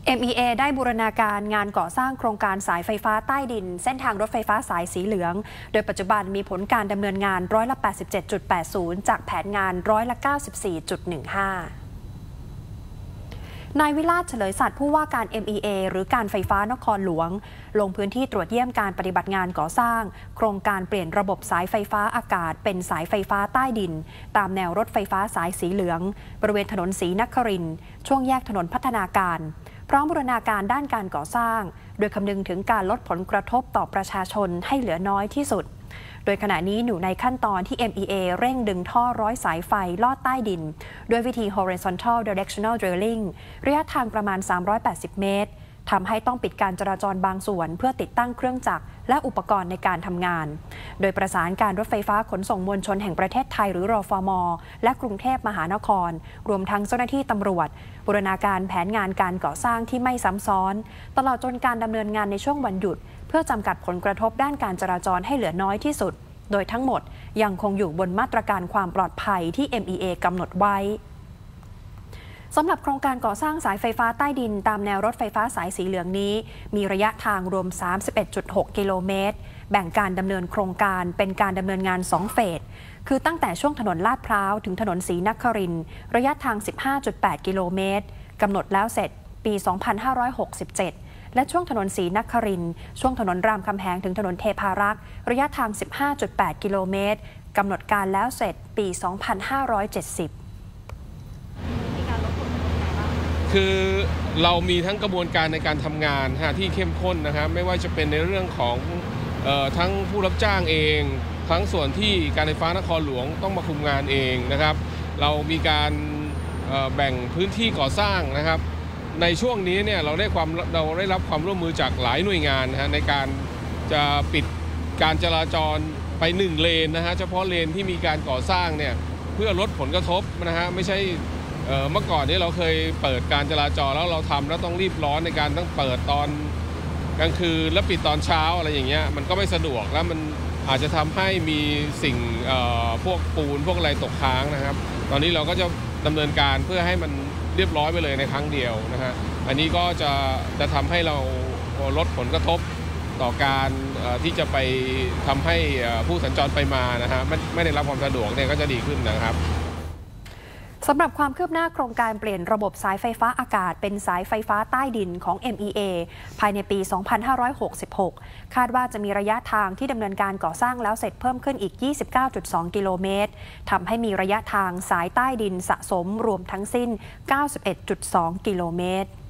MEA ได้บูรณาการงานก่อสร้างโครงการสายไฟฟ้าใต้ดินเส้นทางรถไฟฟ้าสายสีเหลืองโดยปัจจุบันมีผลการดำเนินงาน87.80%จากแผนงาน94.15%นายวิราชเฉลยสัตย์ผู้ว่าการ MEA หรือการไฟฟ้านครหลวงลงพื้นที่ตรวจเยี่ยมการปฏิบัติงานก่อสร้างโครงการเปลี่ยนระบบสายไฟฟ้าอากาศเป็นสายไฟฟ้าใต้ดินตามแนวรถไฟฟ้าสายสีเหลืองบริเวณถนนศรีนครินทร์ช่วงแยกถนนพัฒนาการพร้อมบูรณาการด้านการก่อสร้างโดยคำนึงถึงการลดผลกระทบต่อประชาชนให้เหลือน้อยที่สุดโดยขณะนี้อยู่ในขั้นตอนที่ MEA เร่งดึงท่อร้อยสายไฟลอดใต้ดินด้วยวิธี horizontal directional drilling ระยะทางประมาณ380 เมตรทำให้ต้องปิดการจราจรบางส่วนเพื่อติดตั้งเครื่องจักรและอุปกรณ์ในการทำงานโดยประสานการรถไฟฟ้าขนส่งมวลชนแห่งประเทศไทยหรือรฟม.และกรุงเทพมหานครรวมทั้งเจ้าหน้าที่ตำรวจบูรณาการแผนงานการก่อสร้างที่ไม่ซ้ำซ้อนตลอดจนการดำเนินงานในช่วงวันหยุดเพื่อจำกัดผลกระทบด้านการจราจรให้เหลือน้อยที่สุดโดยทั้งหมดยังคงอยู่บนมาตรการความปลอดภัยที่ MEA กำหนดไว้สำหรับโครงการก่อสร้างสายไฟฟ้าใต้ดินตามแนวรถไฟฟ้าสายสีเหลืองนี้มีระยะทางรวม 31.6 กิโลเมตรแบ่งการดำเนินโครงการเป็นการดำเนินงาน2เฟสคือตั้งแต่ช่วงถนนลาดพร้าวถึงถนนศรีนครินทร์ระยะทาง 15.8 กิโลเมตรกำหนดแล้วเสร็จปี 2567และช่วงถนนศรีนครินทร์ช่วงถนนรามคำแหงถึงถนนเทพารักษ์ระยะทาง 15.8 กิโลเมตรกำหนดการแล้วเสร็จปี 2570 คือเรามีทั้งกระบวนการในการทำงานที่เข้มข้นนะครับไม่ว่าจะเป็นในเรื่องของทั้งผู้รับจ้างเองทั้งส่วนที่การไฟฟ้านครหลวงต้องมาคุมงานเองนะครับเรามีการแบ่งพื้นที่ก่อสร้างนะครับในช่วงนี้เนี่ยเราได้รับความร่วมมือจากหลายหน่วยงานในการจะปิดการจราจรไป1เลนเฉพาะเลนที่มีการก่อสร้างเนี่ยเพื่อลดผลกระทบไม่ใช่เมื่อก่อนนี้เราเคยเปิดการจราจรแล้วเราทำแล้วต้องรีบร้อนในการต้องเปิดตอนกลางคืนแล้วปิดตอนเช้าอะไรอย่างเงี้ยมันก็ไม่สะดวกแล้วมันอาจจะทำให้มีสิ่งพวกปูนพวกอะไรตกค้างนะครับตอนนี้เราก็จะดำเนินการเพื่อให้มันเรียบร้อยไปเลยในครั้งเดียวนะฮะอันนี้ก็จะทำให้เราลดผลกระทบต่อการที่จะไปทำให้ผู้สัญจรไปมานะฮะไม่ได้รับความสะดวกเนี่ยก็จะดีขึ้นนะครับสำหรับความคืบหน้าโครงการเปลี่ยนระบบสายไฟฟ้าอากาศเป็นสายไฟฟ้าใต้ดินของ MEA ภายในปี 2566 คาดว่าจะมีระยะทางที่ดำเนินการก่อสร้างแล้วเสร็จเพิ่มขึ้นอีก 29.2 กิโลเมตรทำให้มีระยะทางสายใต้ดินสะสมรวมทั้งสิ้น 91.2 กิโลเมตร